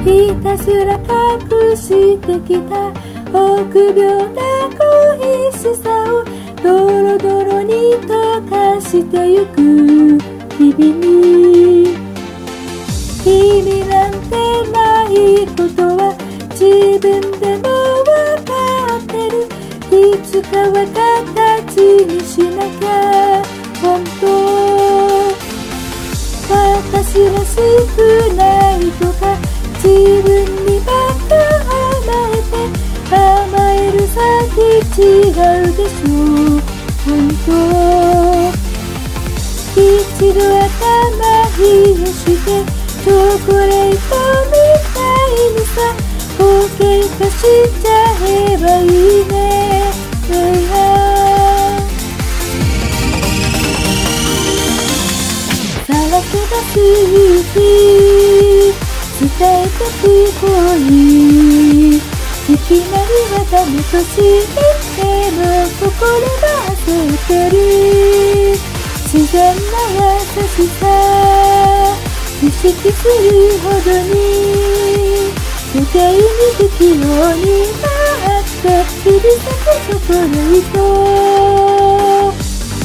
ひたすら隠してきた臆病な恋しさをドロドロに溶かしてゆく日々に、君なんてないことは自分でもわかってる。いつかは形にしなきゃ本当。私らしくないとか自分にばっか甘えて、甘える先違うでしょ本当。一度頭冷やしてチョコレートみたいにさ、ボケ化しちゃえばいいね。さらけ出す勇気、伝えてく恋、いきなりはダメとしても心が焦ってる。自然な優しさ意識するほどに余計に不器用になって指先チョコレート。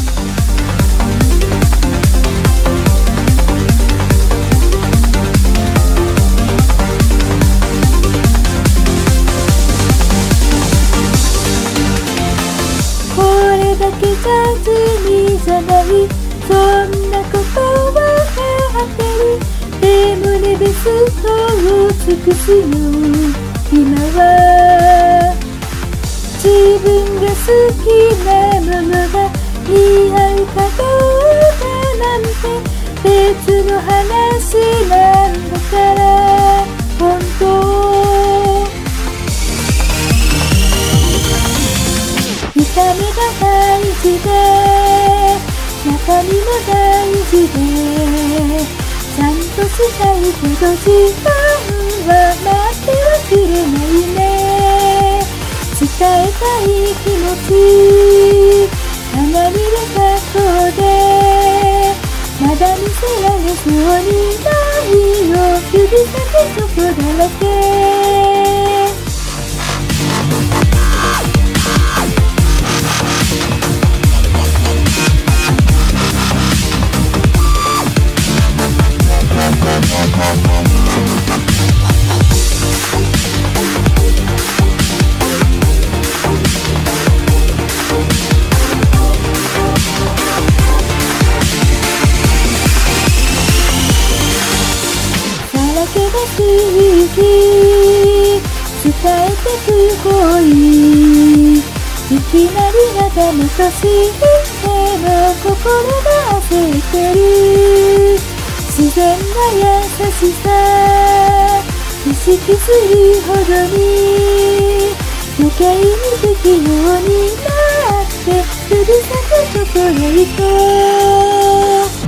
これだけじゃ地味じゃない、そんなことはわかってる。でもねベストを尽くすよ今は。自分が好きなものが似合うかどうかなんて別の話なんだから本当。見た目が大事で中身も大事で、ちゃんとしたいけど時間は待ってはくれないね。伝えたい気持ち花見る格好でまだ見せられそうにないよ、指先チョコだらけ。伝えてく恋、いきなりはダメとしても心が焦ってる。自然な優しさ意識するほどに余計に不器用になって指先チョコレート。